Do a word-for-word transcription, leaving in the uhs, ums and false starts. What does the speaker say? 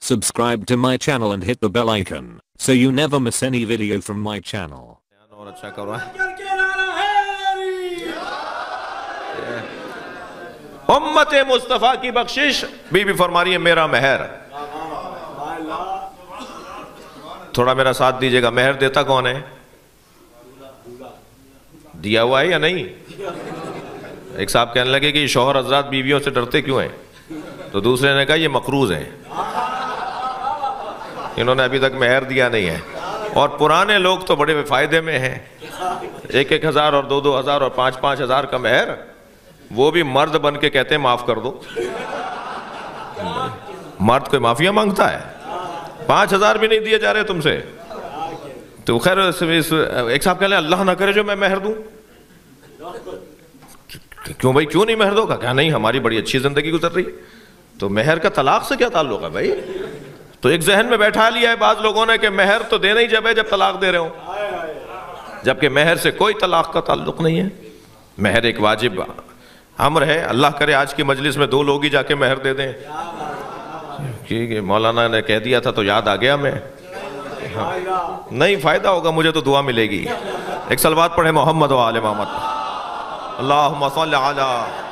Subscribe to my channel and hit the bell icon so you never miss any video from my channel. اور اچھا کرو امت مصطفیٰ کی بخشش بی بی فرما رہی ہے میرا مہر. تھوڑا میرا ساتھ دیجئے گا. مہر دیتا کون ہے؟ دیا ہوا ہے یا نہیں؟ ایک صاحب کہنے لگے کہ یہ شوہر حضرات بیویوں سے ڈرتے کیوں ہیں؟ تو دوسرے نے کہا یہ مقروض ہیں، انہوں نے ابھی تک مہر دیا نہیں ہے. اور پرانے لوگ تو بڑے فائدے میں ہیں، ایک ایک ہزار اور دو دو ہزار اور پانچ پانچ ہزار کا مہر، وہ بھی مرد بن کے کہتے ہیں معاف کر دو. مرد کوئی معافیاں مانگتا ہے؟ پانچ ہزار بھی نہیں دیے جا رہے تم سے. تو خیر ایک صاحب کہہ لیں اللہ نہ کرے جو میں مہر دوں. کیوں بھائی کیوں نہیں مہر دو؟ کہا نہیں ہماری بڑی اچھی زندگی گزر رہی. تو مہر کا طلاق سے کیا تعلق ہے بھائی؟ تو ایک ذہن میں بیٹھا لیا ہے بعض لوگوں نے کہ مہر تو دینا ہی جب ہے جب طلاق دے رہے ہوں، جبکہ مہر سے کوئی طلاق کا تعلق نہیں ہے. مہر ایک واجب امر ہے. اللہ کرے آج کی مجلس میں دو لوگ ہی جا کے مہر دے دیں. کہ مولانا نے کہہ دیا تھا تو یاد آ گیا میں. نہیں فائدہ ہوگا مجھے تو دعا ملے گی. ایک صلوات پڑھے محمد و آل محمد. اللہم صل علی